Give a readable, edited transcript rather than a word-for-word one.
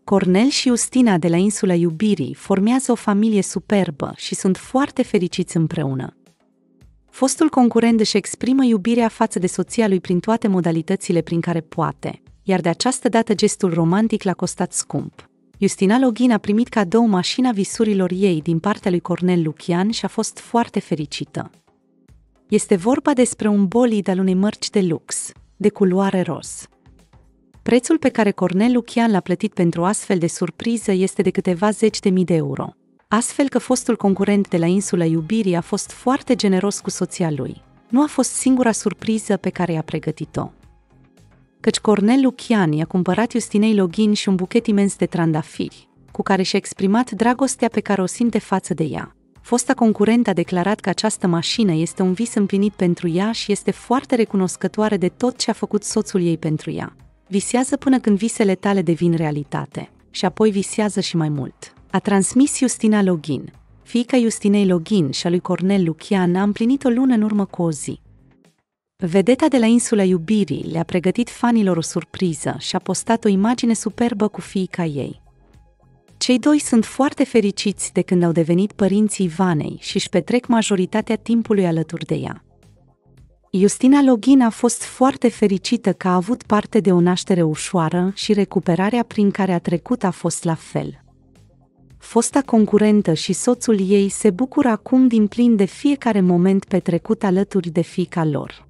Cornel și Justina de la Insula Iubirii formează o familie superbă și sunt foarte fericiți împreună. Fostul concurent își exprimă iubirea față de soția lui prin toate modalitățile prin care poate, iar de această dată gestul romantic l-a costat scump. Justina Login a primit cadou mașina visurilor ei din partea lui Cornel Lucian și a fost foarte fericită. Este vorba despre un bolid al unei mărci de lux, de culoare roz. Prețul pe care Cornel Lucian l-a plătit pentru astfel de surpriză este de câteva zeci de mii de euro. Astfel că fostul concurent de la Insula Iubirii a fost foarte generos cu soția lui. Nu a fost singura surpriză pe care i-a pregătit-o. Căci Cornel Lucian i-a cumpărat Justinei Login și un buchet imens de trandafiri, cu care și-a exprimat dragostea pe care o simte față de ea. Fosta concurentă a declarat că această mașină este un vis împlinit pentru ea și este foarte recunoscătoare de tot ce a făcut soțul ei pentru ea. Visează până când visele tale devin realitate și apoi visează și mai mult. A transmis Justina Login. Fiica Justinei Login și a lui Cornel Lucian a împlinit o lună în urmă cu o zi. Vedeta de la Insula Iubirii le-a pregătit fanilor o surpriză și a postat o imagine superbă cu fiica ei. Cei doi sunt foarte fericiți de când au devenit părinții Ivanei și își petrec majoritatea timpului alături de ea. Justina Login a fost foarte fericită că a avut parte de o naștere ușoară și recuperarea prin care a trecut a fost la fel. Fosta concurentă și soțul ei se bucură acum din plin de fiecare moment petrecut alături de fiica lor.